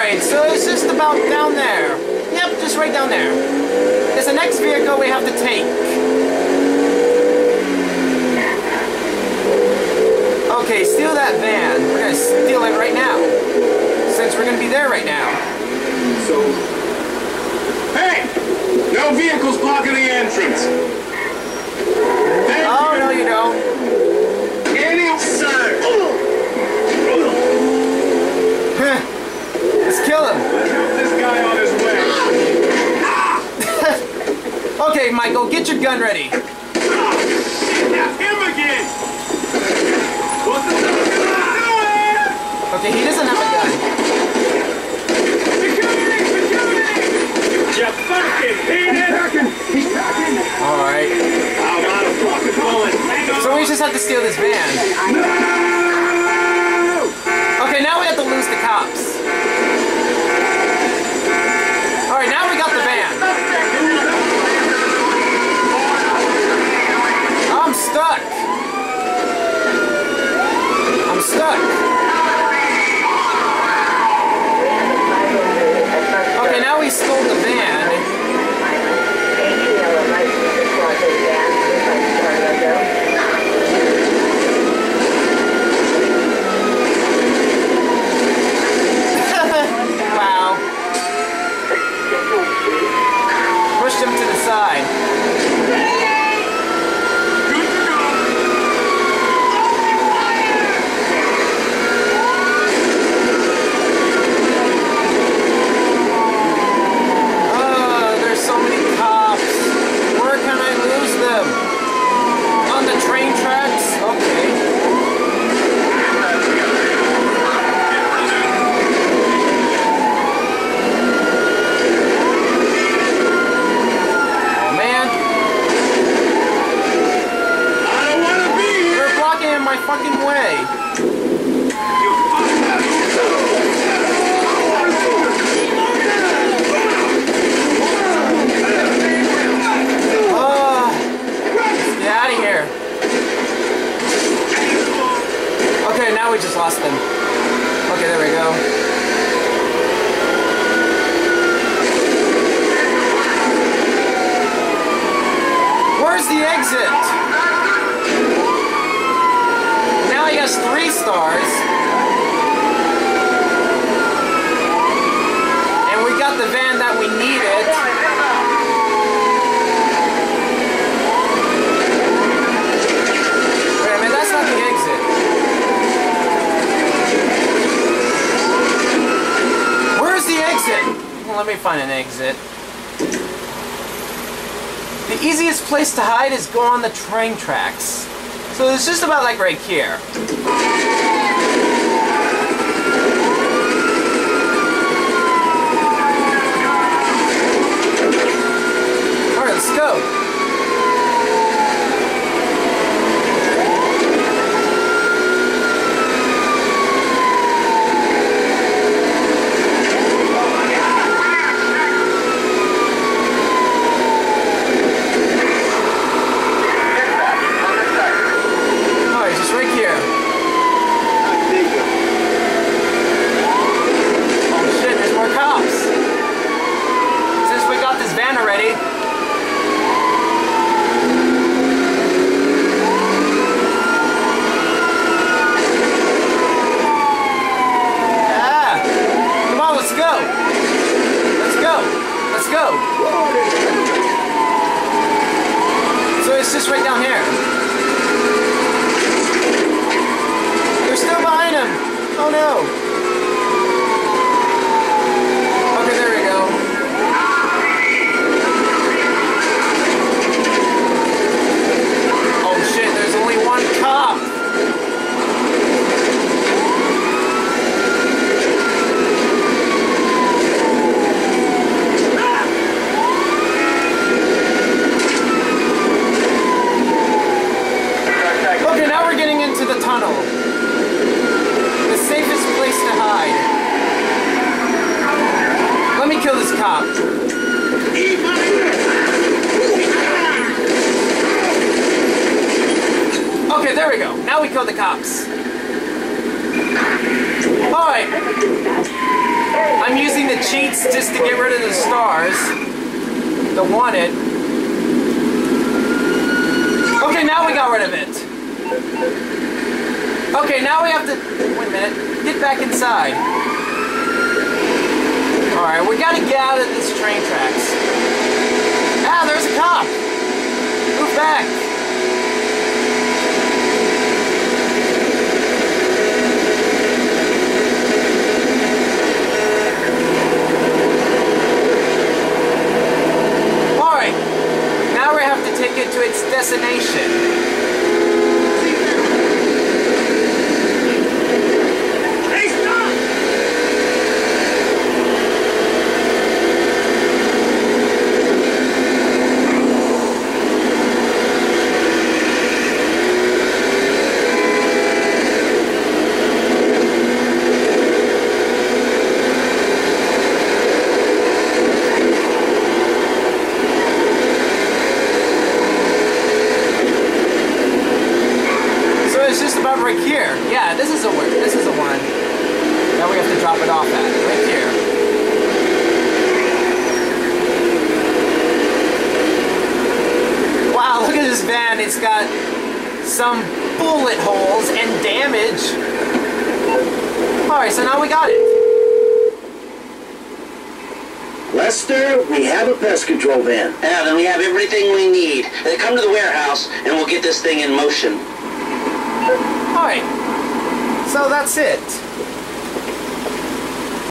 Alright, so it's just about down there. Yep, just right down there. It's the next vehicle we have to take. Okay, steal that van. We're gonna steal it right now. Since we're gonna be there right now. So... Hey! No vehicles blocking the entrance! Oh, no you don't. Any sir! Let's kill him. Help this guy on his way. Okay, Michael, get your gun ready. Him again! What the hell? Okay, he doesn't have a gun. Security! You fucking peanut! He's packing! Alright. I'm out of fucking bullet. So we just have to steal this van. No! Okay, now we have to lose the cops. Alright, now we got the van. I'm stuck. I'm stuck. Okay, now we stole the van. Wow. Pushed him to the side. There's so many cops. Where can I lose them? On the train tracks? Okay. Oh man. I don't want to be here! They're blocking in my fucking way. Get out of here. Okay, now we just lost them. Okay, there we go. Where's the exit? Now he has 3 stars. And we got the van that we needed. Wait a minute, that's not the exit. Where's the exit? Well, let me find an exit. The easiest place to hide is go on the train tracks. So it's just about like right here. Alright, let's go. Alright, just right here. Oh shit, there's more cops. Since we got this van already. Ah! Come on, let's go! Let's go! Let's go! So it's just right down here. They're still behind him! Oh no! Okay, there we go. Oh shit, there's only 1 cop! Okay, now we're getting into the tunnel. The safest place to hide. Let me kill this cop. Okay, there we go. Now we killed the cops. Alright. I'm cheats just to get rid of the stars. The wanted. Okay, now we got rid of it. Okay, now we have to... Wait a minute. Get back inside. Alright, we gotta get out of these train tracks. Ah, there's a cop! Move back! Alright, now we have to take it to its destination. Right here. Yeah, this is a one. This is a one. Now we have to drop it off at right here. Wow, look at this van. It's got some bullet holes and damage. Alright, so now we got it. Lester, we have a pest control van. Yeah, then we have everything we need. Come to the warehouse and we'll get this thing in motion. Alright, so that's it.